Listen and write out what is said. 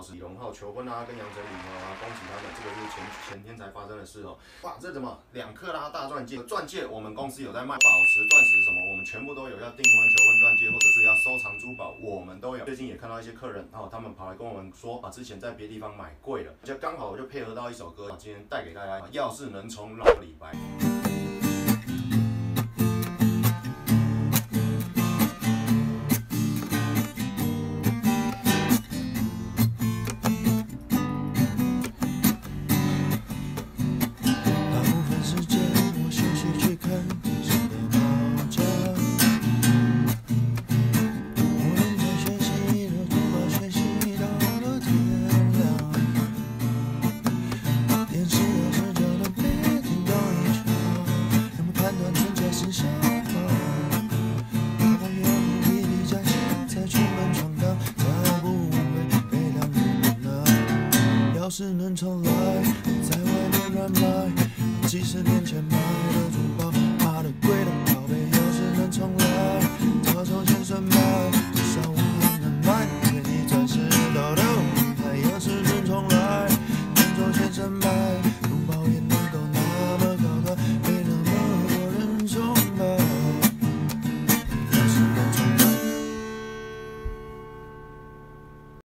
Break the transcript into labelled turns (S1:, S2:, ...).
S1: 时李荣浩求婚啊，跟杨丞琳啊，恭喜他们，这个是前天才发生的事哦。哇，这怎么2克拉大钻戒？钻戒我们公司有在卖，宝石、钻石什么，我们全部都有。要订婚、求婚钻戒，或者是要收藏珠宝，我们都有。最近也看到一些客人，他们跑来跟我们说，之前在别地方买贵了，就刚好我就配合到一首歌，今天带给大家。要是能重来，李白。
S2: 要是能重来，在外面乱来，几十年前。